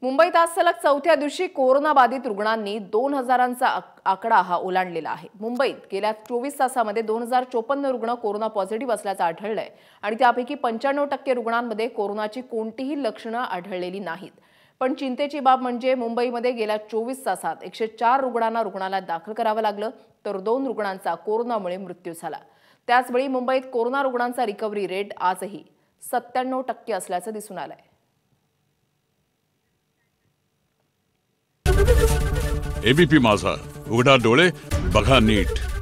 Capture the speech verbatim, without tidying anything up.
मुंबईत आज सलग चौथ्या दिवशी कोरोनाबाधित रुग्णांनी दोन हजारांचा आकडा हा ओलांडलेला आहे। मुंबईत गेल्या चोवीस तासांमध्ये दोन हजार चोपन्न रुग्ण कोरोना पॉझिटिव्ह असल्याचं आढळलंय आणि त्यापैकी पंच्याण्णव टक्के रुग्णांमध्ये कोरोनाची कोणतीही लक्षणं आढळलेली नाहीत। पण चिंतेची बाब म्हणजे मुंबईमध्ये गेल्या चोवीस तासात एकशे चार रुग्णांना रुग्णालयात दाखल करावं लागलं, तर दोन रुग्णांचा कोरोनामुळे मृत्यू झाला। त्याचवेळी मुंबईत कोरोना रुग्णांचा रिकव्हरी रेट आजही सत्त्याण्णव टक्के असल्याचं दिसून आलंय। एबीपी माझा, उघडा डोळे बघा नीट।